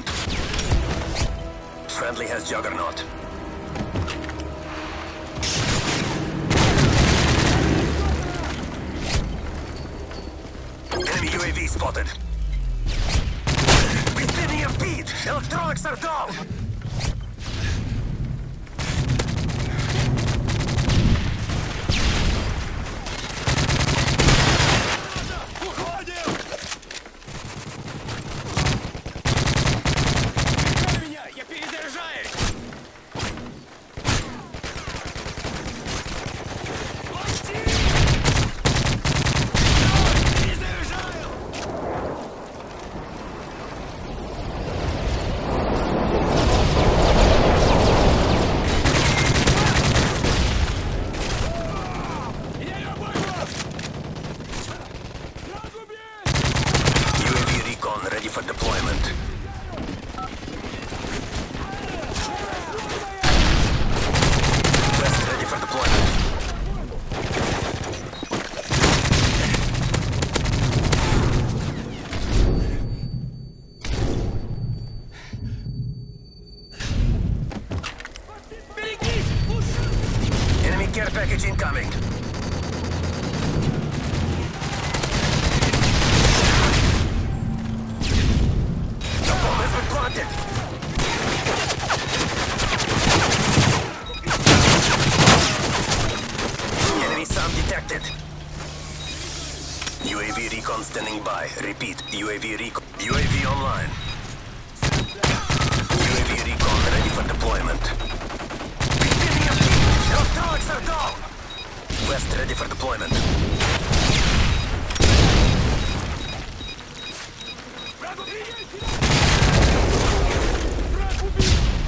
deployment. Friendly has Juggernaut. Enemy UAV spotted. We've been EMP'd! Electronics are down! Ready for deployment. West ready for deployment. Enemy care package incoming. Enemy sound detected. UAV recon standing by. Repeat, UAV recon. UAV online. UAV recon ready for deployment. Electronics are down! West ready for deployment. Враг убит!